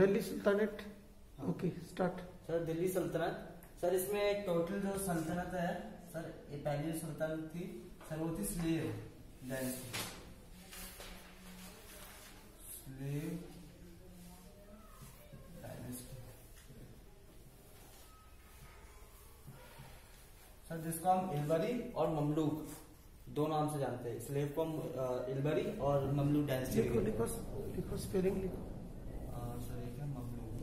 Delhi sultanate. Okay start. Sir Delhi सल्तनत, sir इसमें total जो सल्तनत है सर, ये पहली जो सल्तनत थी सर वो थी slave dynasty. Slave dynasty sir, जिसको हम इल्बरी और ममलूक दो नाम से जानते हैं। स्लेव को हम इल्बरी और ममलूक डायनेस्टी। लिखो स्पेलिंग लिखो। सर एक है ममलूक,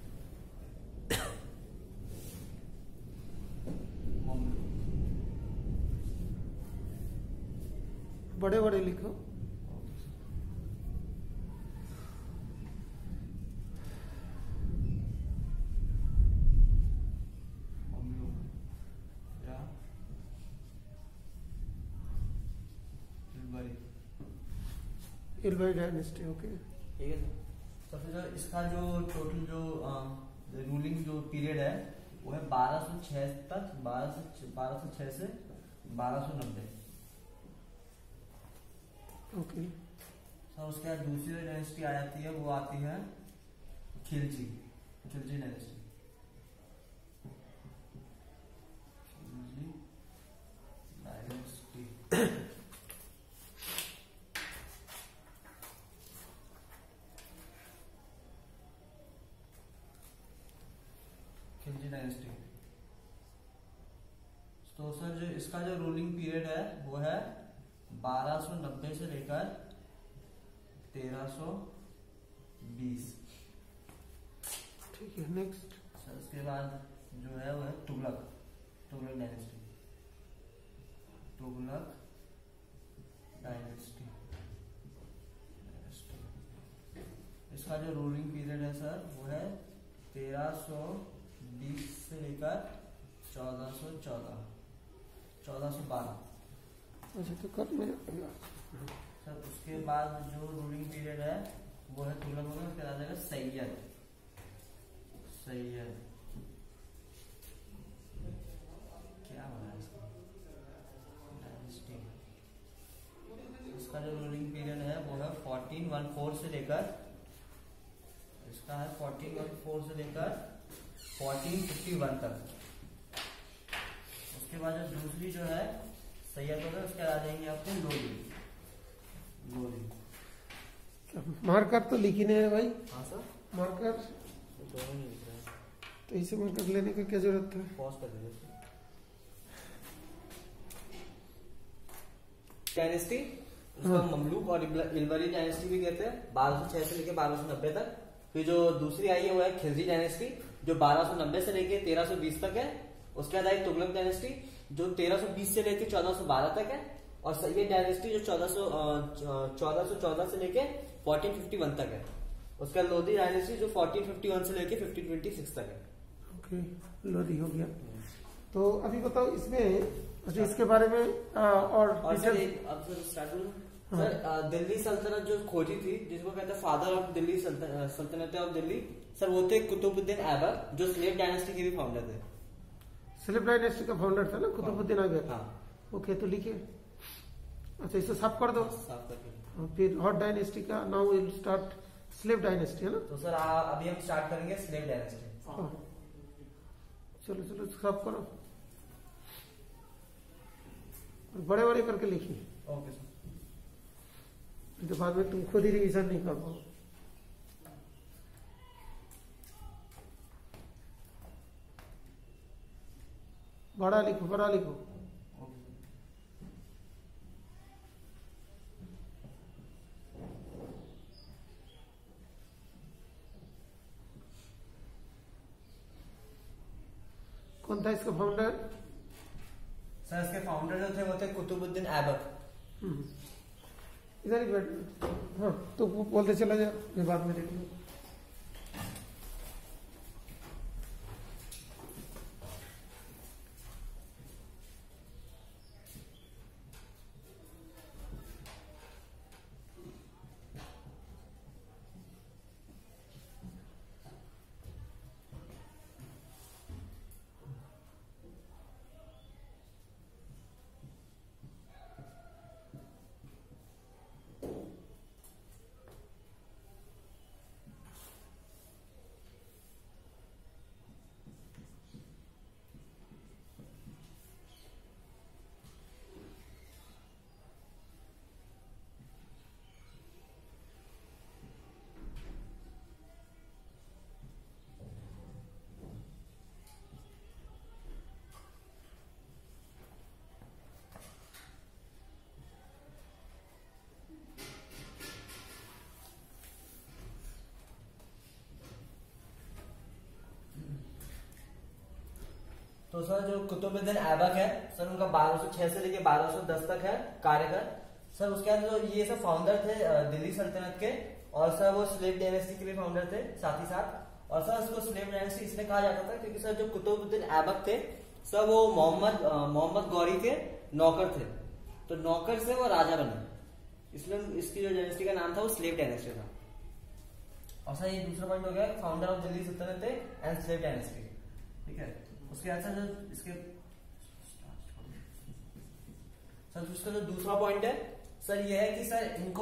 बड़े बड़े लिखो। Ilbari dynasty. ओके ठीक है सर। सबसे जो इसका जो टोटल जो रूलिंग जो पीरियड है वो है 1206 तक, 1206 से 1290। ओके सर उसके बाद दूसरी डायनेस्टी आ जाती है, वो आती है खिलजी डायनेस्टी। खिलजी डायनेस्टी। तो सर जो इसका जो रूलिंग पीरियड है वो है 1290 से लेकर 1320। ठीक है नेक्स्ट। सर उसके बाद जो है वो है तुगलक डायनेस्टी। तुगलक डायनेस्टी, इसका जो रूलिंग पीरियड है सर वो है 1320 से लेकर 1412। अच्छा तो कर मैं सर उसके बाद जो रूलिंग पीरियड है वो है तुगलक हो गया। उसके बाद आ जाएगा सैयद। क्या हो रहा है इसका डायनेस्टी। इसका जो रूलिंग पीरियड है वो है 1414 से लेकर, इसका है 1414 से लेकर 1451 तक। उसके बाद जो दूसरी जो है सैयद होगा, उसके बाद आ जाएंगे आपको लोधी। मार्कर तो लिखी नहीं है भाई। हाँ सर मार्कर दोनों नहीं लिख रहा है, तो इसे मार्कर लेने की क्या जरूरत है। पॉज कर दीजिए। डायनेस्टी उसको हम ममलूक और इल्बरी डायनेस्टी भी कहते हैं, 1206 से लेकर 1290 तक। फिर जो दूसरी आई है वो है खिलजी डायनेस्टी, जो 1290 से लेकर 1320 तक है। उसके बाद आई तुगलक डायनेस्टी जो 1320 से लेकर 1412 तक है। और सैयद डायनेस्टी जो 1414 से लेके 1451 तक है। उसका लोधी डायनेस्टी जो 1451 से लेके 1526 तक है। ओके लोधी हो गया। तो अभी बताओ इसमें अच्छा इसके बारे में और सर अब सर स्टार्ट करूं। सर दिल्ली सल्तनत जो खोजी थी, जिसको कहते हैं फादर ऑफ दिल्ली सल्तनत ऑफ दिल्ली, सर वो थे कुतुबुद्दीन ऐबक, जो स्लेव डायनेस्टी के भी फाउंडर थे। स्लेव डायनेस्टी का फाउंडर था ना कुतुबुद्दीन ऐबक। हाँ ओके तो लिखिए। अच्छा इसे साफ कर दो। साफ करके। फिर हॉट डायनेस्टी का now will start slave dynasty है ना। तो सर अभी हम स्टार्ट करेंगे स्लेव डायनेस्टी। चलो साफ करो और बड़े बड़े करके लिखिए। Okay sir. तो बाद में तुम खुद ही रिवीजन नहीं कर पाओ। बड़ा लिखो। कौन था इसका फाउंडर। सर इसके फाउंडर जो थे वो थे कुतुबुद्दीन ऐबक। इधर ही बैठ। हाँ तो बोलते चला जा, मैं बाद में देख लूँ। तो सर जो कुतुबुद्दीन ऐबक है सर, उनका 1206 से लेके 1210 तक है कार्यकाल सर। उसके बाद जो ये सब फाउंडर थे दिल्ली सल्तनत के, और सर वो स्लेव डायनेस्टी के भी फाउंडर थे साथ ही साथ। और सर उसको स्लेव डायनेस्टी इसलिए कहा जाता था क्योंकि सर जो कुतुबुद्दीन ऐबक थे सर वो मोहम्मद गौरी के नौकर थे, तो नौकर से वो राजा बने, इसलिए इसकी जो डायनेस्टी का नाम था वो स्लेव डायनेस्टी था। और सर ये दूसरा पॉइंट हो गया, फाउंडर ऑफ दिल्ली सल्तनत एंड स्लेव डायनेस्टी, ठीक है। उसके बाद जो इसके सर उसका जो दूसरा पॉइंट है सर ये है कि सर इनको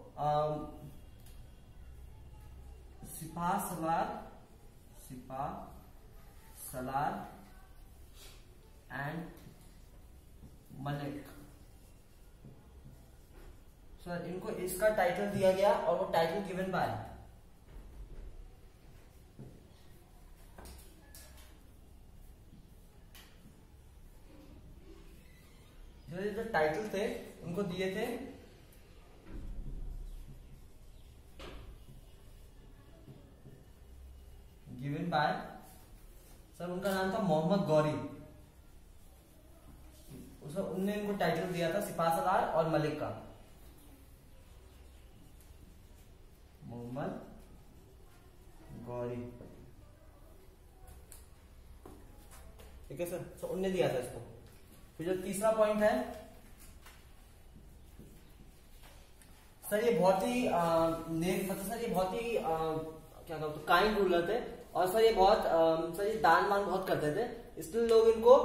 सिपा सलार एंड मलिक सर, इनको इसका टाइटल दिया गया और वो टाइटल गिवन बाय जो टाइटल थे उनको दिए थे गिवन बाय सर, उनका नाम था मोहम्मद गौरी। उनने इनको टाइटल दिया था सिपासलार और मलिक का। मोहम्मद गौरी, ठीक है सर, तो उनने दिया था इसको। फिर जो तीसरा पॉइंट है सर, ये बहुत ही सर ये बहुत ही क्या कहते हैं काइंड रूलर थे, और सर ये बहुत सर ये दान मान बहुत करते थे, इसलिए लोग इनको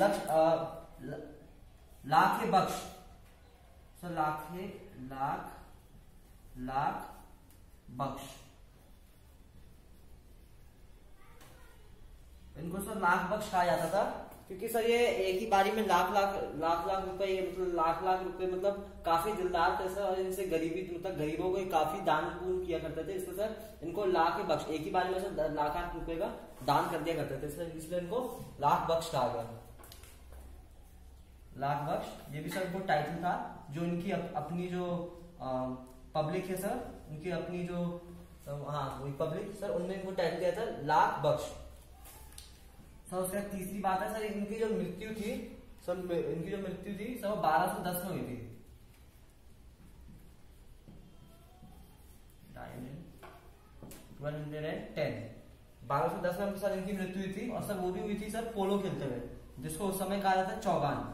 लाख बख्श सर, लाख बख्श, इनको सर लाख बख्श कहा जाता था क्योंकि सर ये एक ही बारी में लाख रुपए, मतलब लाख रुपए मतलब काफी दिलदार थे सर, और इनसे गरीबी मतलब गरीबों को काफी दान पूर्ण किया करते थे, इसलिए सर इनको लाख बख्श, एक ही बारी में सर लाख रुपए का दान कर दिया करते थे सर, इसलिए इनको लाख बख्श कहा गया। लाख बख्श ये भी सर इनको टाइटल था, जो इनकी अपनी जो पब्लिक है सर, उनकी अपनी जो वही पब्लिक सर, उनने इनको टाइटल दिया था लाख बख्श सर। उसके बाद तीसरी बात है सर, इनकी जो मृत्यु थी सर, इनकी जो मृत्यु थी सर 1210 में हुई थी। 1210 में सर इनकी मृत्यु हुई थी, और सर वो भी हुई थी सर पोलो खेलते हुए, जिसको उस समय कहा जाता है चौगान,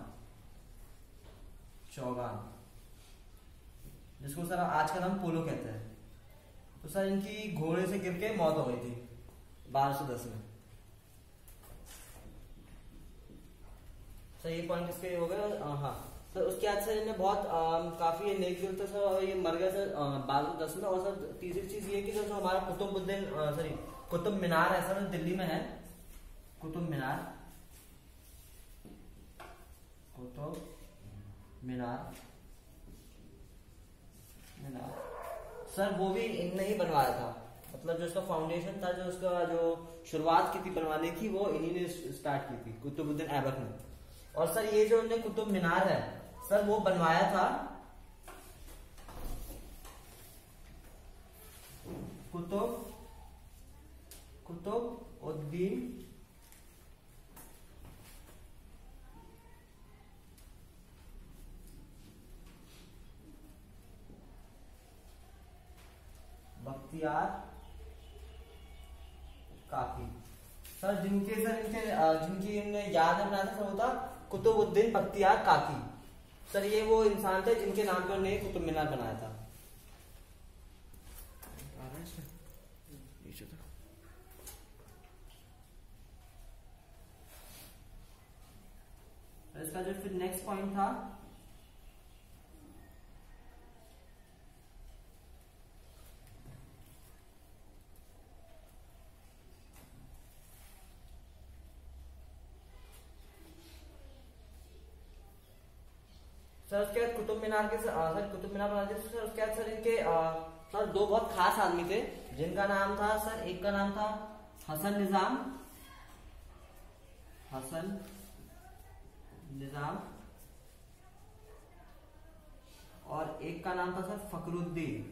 जिसको सर आज का नाम पोलो कहते हैं। तो सर इनकी घोड़े से गिर के मौत हो गई थी 1210 में सर, ये पॉइंट इसके हो गए। हाँ सर, उसके बाद सर इन्हें बहुत काफी नेक दिल था सर, और ये मर गया सर 1210 में। और सर तीसरी चीज ये कि सर जो हमारा कुतुब मीनार है सर, दिल्ली में है कुतुब मीनार सर, वो भी इनने ही बनवाया था, मतलब जो इसका फाउंडेशन था, जो उसका जो शुरुआत की थी बनवाने की, वो इन्हीं ने स्टार्ट की थी, कुतुबुद्दीन ऐबक ने। और सर ये जो इन्हें कुतुब मीनार है सर, वो बनवाया था कुतुबुद्दीन बख्तियार काकी सर, जिनकी इन्हें याद में बनाया था, वो था कुतुबुद्दीन बख्तियार काकी सर। ये वो इंसान थे जिनके नाम पर उन्हें कुतुब मीनार बनाया था। इसका जो फिर नेक्स्ट पॉइंट था सर, उसके बाद कुतुब मीनार बनाते थे सर। उसके बाद सर इनके सर दो बहुत खास आदमी थे, जिनका नाम था सर, एक का नाम था हसन निजाम और एक का नाम था सर फखरुद्दीन।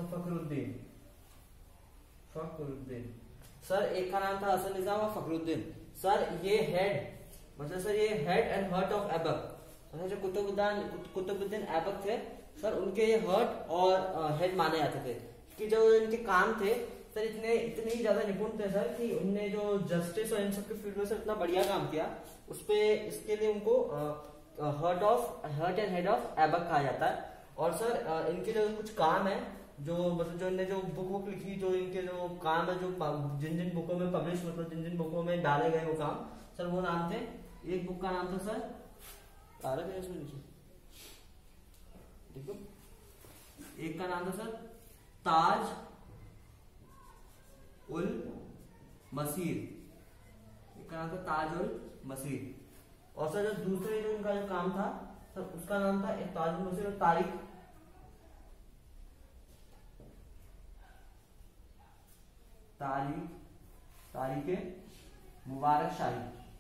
फखरुद्दीन। फखरुद्दीन सर, एक का नाम था हसन निजाम और फखरुद्दीन। सर ये हेड, मतलब सर ये head and heart of Aibak, मतलब जो कुतुबुद्दीन ऐबक थे सर, उनके ये हार्ट और हेड माने जाते थे कि जो इनके काम थे सर इतने ही ज्यादा निपुण थे सर कि उनने जो जस्टिस और इन सब के फील्ड में सर इतना बढ़िया काम किया, उस पे इसके लिए उनको heart and head of Aibak कहा जाता है। और सर इनके जो कुछ काम है, जो मतलब जो इनने जो बुक लिखी, जो इनके जो काम है, जो जिन बुकों में पब्लिश, मतलब जिन बुकों में डाले गए वो काम सर, वो नाम थे, एक बुक का नाम था सर, आ रहा है इसमें नीचे देखो, एक का नाम था सर ताज उल मसीर, एक का नाम था ताज उल मसीर। और सर जो दूसरे जो इनका जो काम था सर, उसका नाम था एक ताज उल मसीर और तारीखे मुबारक शाही।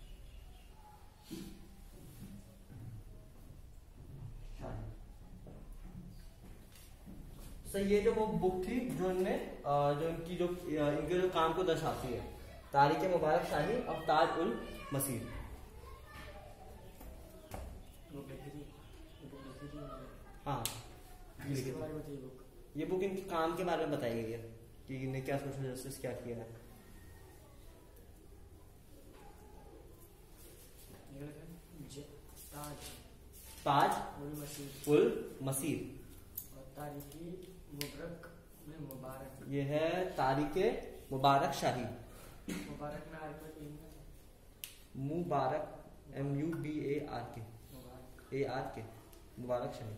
सर ये जो वो बुक थी जो इनने जो इनकी जो इनके जो काम को दर्शाती है, तारीखे मुबारक शाही और ताज उल मसीर। हाँ, ये बुक इनके काम के बारे में बताई गई है कि इन्हें क्या सोशल जस्टिस क्या किया है। ताज उल मसीर, मुबारक, ये है तारीखे मुबारक शाही। मुबारक MUBARK मुबारक शाही।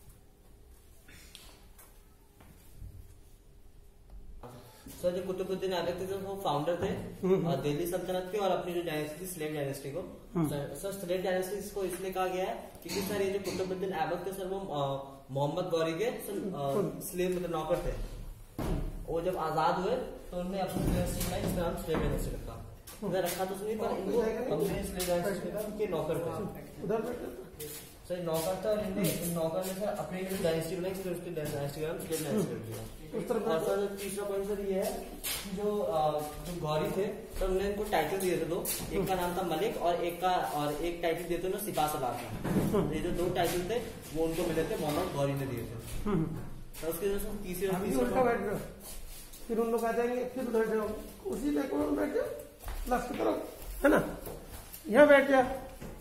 सर जो कुतुबुद्दीन ऐबक थे वो फाउंडर थे दिल्ली सल्तनत के, और अपनी जो डायनेस्टी थी स्लेव डायनेस्टी को। सर स्लेव डायनेस्टी को इसलिए कहा गया है क्योंकि सर ये जो कुतुबुद्दीन ऐबक थे सर, वो मोहम्मद गौरी के स्लेव मतलब नौकर थे। वो जब आजाद हुए तो उन्होंने अपनी डायनेस्टी बनाई, जिसका नाम स्लेव डायनेस्टी रखा तो सुनिए, पर इनको अपने स्लेव डायनेस्टी के नौकर थे सर, नौकर था, और इनने नौकर ने सर अपनी डायनेस्टी बनाई, उसकी डायनेस्टी का नाम स्लेव डायनेस्टी रख दिया। और सर तीसरा पॉइंट सर ये है कि जो गौरी थे सर, उन्होंने इनको टाइटल दिए थे दो, एक का नाम था मलिक और एक टाइटल दिए थे सिपा सलार का। ये जो दो टाइटल थे वो उनको मिले थे, मोहम्मद गौरी ने दिए थे। तो उसके जो तीसरा बैठ गए, फिर उन लोग आ जाएंगे, फिर उधर जाओ, उसी में बैठ जाओ लास्ट की तरफ, है ना, यहाँ बैठ जा।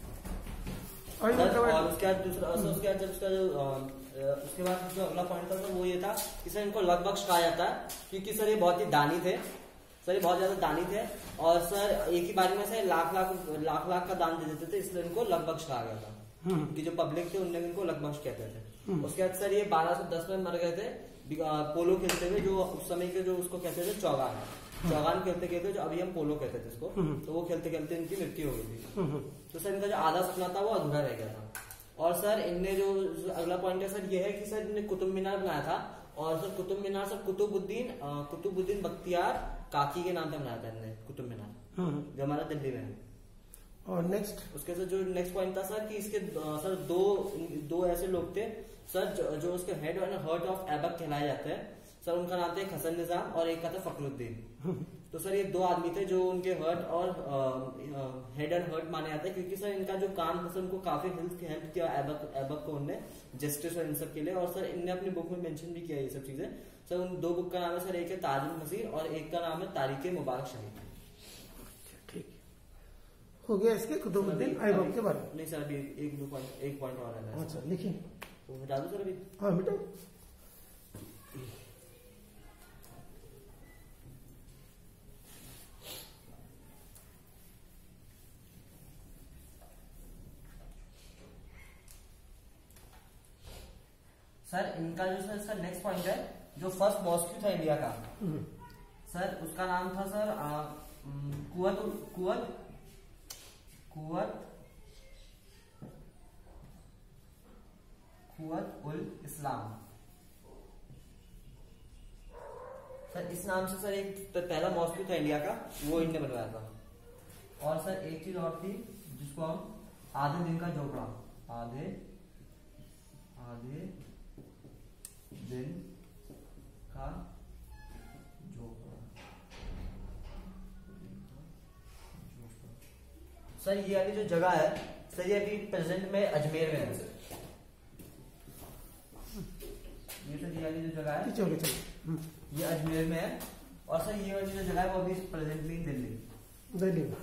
और उसके बाद दूसरा, उसके बाद उसके बाद जो अगला पॉइंट था वो ये था कि सर इनको लगबख्श कहा जाता है क्योंकि सर ये बहुत ही दानी थे, सर ये बहुत ज्यादा दानी थे, और सर एक ही बारी में से लाख लाख का दान दे देते थे, इसलिए इनको लगबख्श कहा गया था कि जो पब्लिक थे उनने इनको लगबख्श कहते थे। उसके बाद सर ये 1210 में मर गए थे पोलो खेलते हुए, जो उस समय के जो उसको कहते थे चौगान खेलते खेलते, जो अभी हम पोलो कहते थे इसको, तो वो खेलते खेलते इनकी मृत्यु हो गई थी। तो सर इनका जो आधा सपना था वो अधूरा रह गया था। और सर इनने जो अगला पॉइंट है सर ये है कि सर इन्होंने कुतुब मीनार बनाया था, और सर कुतुब मीनार सर कुतुबुद्दीन बख्तियार काकी के नाम पे बनाया था इन्होंने कुतुब मीनार, जो हमारा दिल्ली में है। और नेक्स्ट उसके सर जो नेक्स्ट पॉइंट था सर कि इसके सर दो ऐसे लोग थे सर जो उसके head and heart of Aibak कहलाए जाते हैं सर, उनका नाम था एक हसन निजाम और एक का था फखरुद्दीन। तो सर ये दो आदमी थे जो उनके हर्ट और हेड एंड हर्ट माने जाते हैं, क्योंकि सर इनका जो काम था सर उनको काफी हेल्प किया ऐबक को उनने जस्टिस और इन सब के लिए। और सर इनने अपनी बुक में मेंशन भी किया ये सब चीजें। सर उन दो बुक का नाम है सर, एक है ताज उल मसीर और एक का नाम है तारीखे मुबारक शाही। ठीक हो गया इसके कुतुबुद्दीन ऐबक के बारे में। नहीं सर अभी एक पॉइंट और है। अच्छा लिखिए, वो हटा दो सर अभी। हाँ बेटा, सर इनका जो सर इसका नेक्स्ट पॉइंट है, जो फर्स्ट मॉस्क्यू था इंडिया का सर, उसका नाम था सर कुव्वत उल इस्लाम। सर इस नाम से सर एक पहला मॉस्क्यू था इंडिया का, वो इनने बनवाया था। और सर एक चीज और थी जिसको हम आधे दिन का झोपड़ा, आधे दिन खान जोहर। सर ये वाली जो जगह है सर, ये अभी प्रेजेंट में अजमेर में है सर। ये सर ये वाली जो जगह है चलो ये अजमेर में है, और सर ये वाली जो जगह है वो अभी प्रेजेंटली दिल्ली में।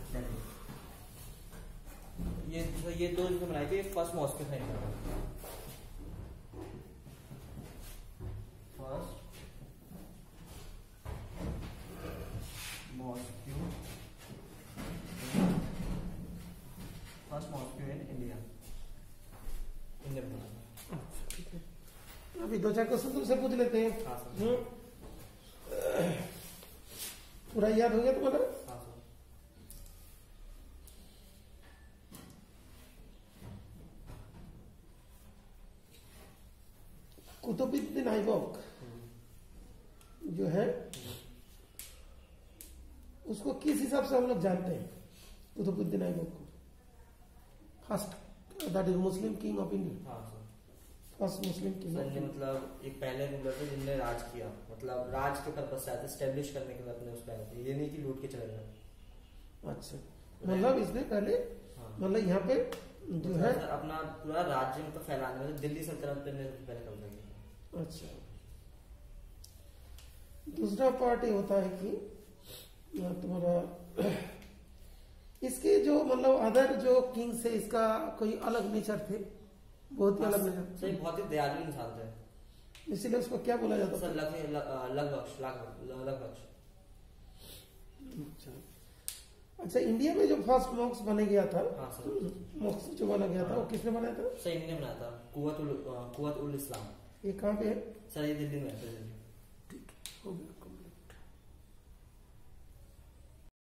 ये दो जो बनाई थी, फर्स्ट मॉस्क के साइड में, फर्स्ट मॉस्क इन इंडिया। अभी दो चार क्वेश्चन तुमसे पूछ लेते हैं। हाँ सर। पूरा याद हो गया तुम्हारा? हाँ सर। कुतुबुद्दीन ऐबक जो है उसको किस हिसाब से हम लोग जानते हैं? कुतुबुद्दीन ऐबक को first, that is Muslim king of India. हाँ सर। First Muslim king. मतलब एक पहले रूलर थे जिनने राज किया, मतलब राज के पर्पज से आते, स्टैब्लिश करने के लिए अपने उस पे आए थे, ये नहीं कि लूट के चले गए। अच्छा, मतलब इसने पहले मतलब यहाँ पे जो है अपना पूरा राज्य मतलब फैलाने में दिल्ली सल्तनत पे पहले कब्जा किया। अच्छा, दूसरा पार्ट ये होता है कि तुम्हारा इसके जो मतलब अदर जो किंग से इसका कोई अलग नेचर थे, बहुत ही अलग नेचर। सही, बहुत ही दयालु इंसान थे, इसीलिए उसको क्या बोला जाता सर? लगबक्श। अच्छा, इंडिया में जो फर्स्ट मॉक्स बना गया था, हाँ सर, मॉक्स जो बना गया था वो किसने बनाया था? सर इन्होंने बनाया था, कुव्वत उल इस्लाम। ये कहाँ पे है? सर ये दिल्ली में है। ठीक हो गया।